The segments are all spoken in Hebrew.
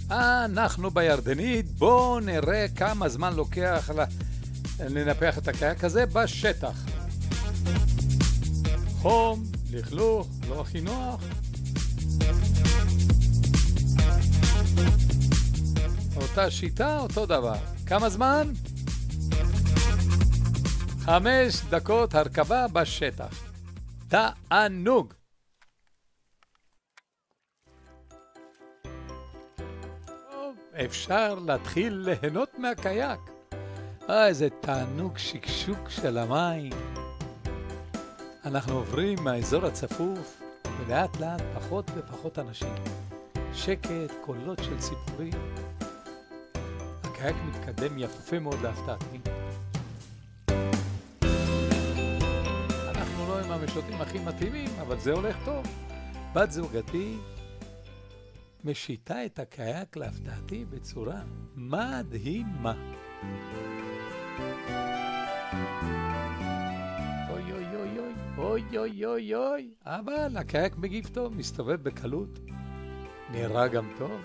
אנחנו בירדנית, בואו נראה כמה זמן לוקח לנפח את הקיאק הזה בשטח. חום, לכלוך, לא הכי נוח. אותה שיטה, אותו דבר. כמה זמן? 5 דקות הרכבה בשטח. תענוג. אפשר להתחיל ליהנות מהקיאק. איזה תענוג שקשוק של המים. אנחנו עוברים מהאזור הצפוף ולאט לאט פחות ופחות אנשים. שקט, קולות של ציפורים. הקיאק מתקדם יפה מאוד להפתעתי. אנחנו לא עם המשוטים הכי מתאימים, אבל זה הולך טוב. בת זוגתי משיטה את הקיאק להפתעתי בצורה מדהימה. אוי אוי אוי אוי אוי אוי אוי אוי, אבל הקיאק מגיב טוב, מסתובב בקלות, נראה גם טוב.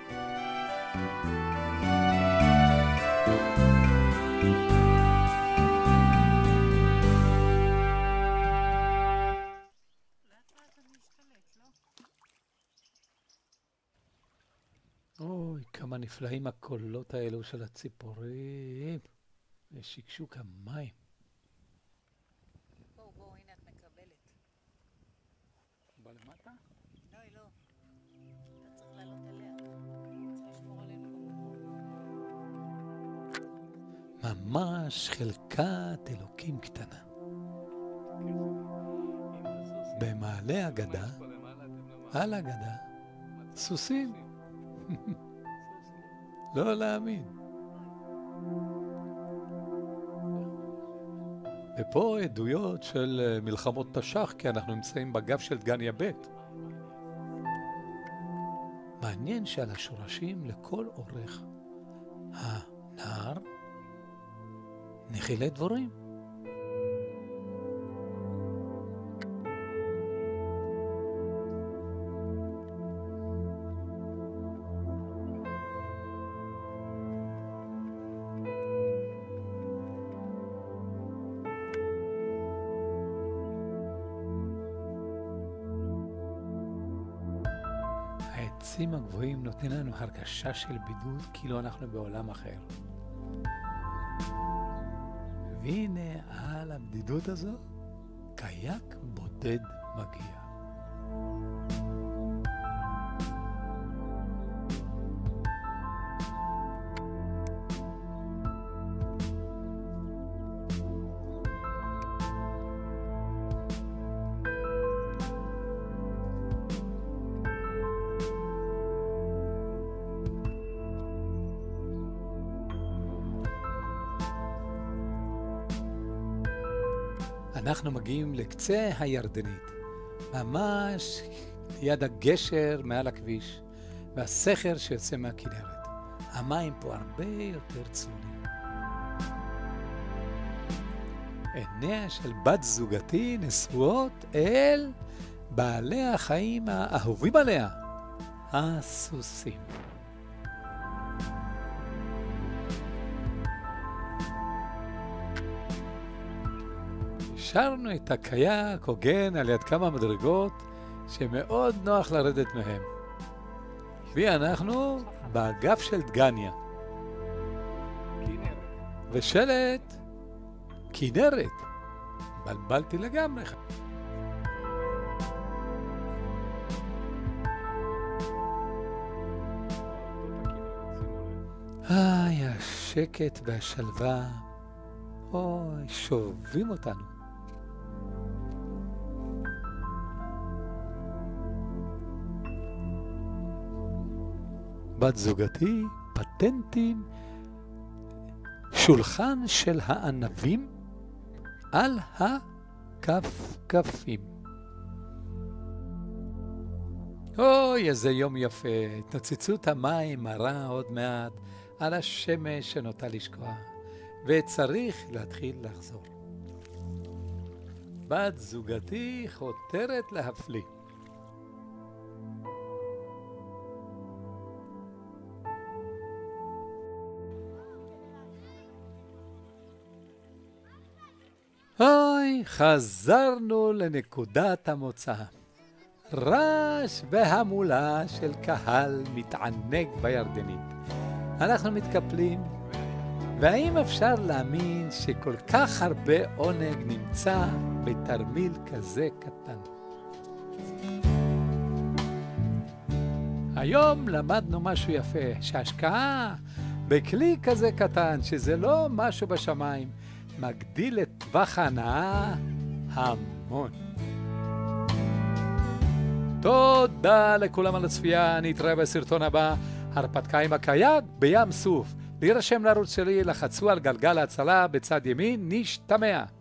אוי, כמה נפלאים הקולות האלו של הציפורים ושקשוק המים. בואו, הנה את מקבלת. בא למטה? לא, היא לא. אתה צריך לעלות אליה. צריך לשמור עלינו במקום. ממש חלקת אלוקים קטנה. במעלה הגדה, על הגדה, סוסים. לא להאמין. ופה עדויות של מלחמות תש"ח, כי אנחנו נמצאים בגב של דגניה ב'. מעניין שעל השורשים לכל אורך הנהר נחילי דבורים. העצים הגבוהים נותנים לנו הרגשה של בידוד, כאילו אנחנו בעולם אחר. והנה על הבדידות הזו, קיאק בודד מגיע. אנחנו מגיעים לקצה הירדנית, ממש ליד הגשר מעל הכביש, והסכר שיוצא מהכנרת. המים פה הרבה יותר צלולים. עיניה של בת זוגתי נשואות אל בעלי החיים האהובים עליה, הסוסים. השארנו את הקיאק הוגן על יד כמה מדרגות שמאוד נוח לרדת מהם. ואנחנו באגף של דגניה. ושלט כנרת. בלבלתי לגמרי. השקט והשלווה, אוי, שובים אותנו. בת זוגתי, פטנטים, שולחן של הענבים על הכפכפים. אוי, איזה יום יפה. התנוצצות המים מראה עוד מעט על השמש שנוטה לשקוע, וצריך להתחיל לחזור. בת זוגתי חותרת להפליא. אוי, חזרנו לנקודת המוצא. רעש והמולה של קהל מתענג בירדנית. אנחנו מתקפלים, והאם אפשר להאמין שכל כך הרבה עונג נמצא בתרמיל כזה קטן? היום למדנו משהו יפה, שהשקעה בכלי כזה קטן, שזה לא משהו בשמיים, מגדיל את טווח ההנאה המון. תודה לכולם על הצפייה, נתראה בסרטון הבא, הרפתקה עם הקייק בים סוף. להירשם לערוץ שלי, לחצו על גלגל ההצלה בצד ימין, נשתמע.